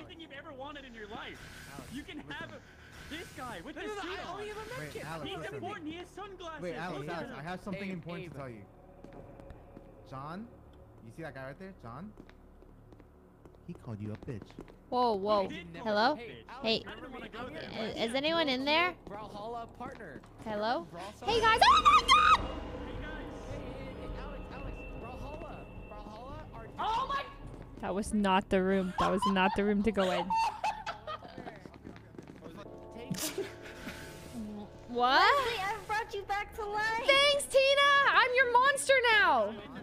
everything you've ever wanted in your life. You can have this guy with this suit on. Wait, Alex, He's listen. important. He has sunglasses. Wait, Alex, Look at Alex, him. I have something important Ava. to tell you. John, you see that guy right there? John? He called you a bitch. Whoa, whoa. Hello? Hey, Hey, I didn't want to go there. is anyone in there? Brawlhalla partner. Hello? Brawlhalla- Hey guys! Oh my god! Hey guys. Hey, Alex, Brawlhalla. Brawlhalla, our Oh my! That was not the room. That was not the room to go in. What? Leslie, I brought you back to life. Thanks, Tina! I'm your monster now!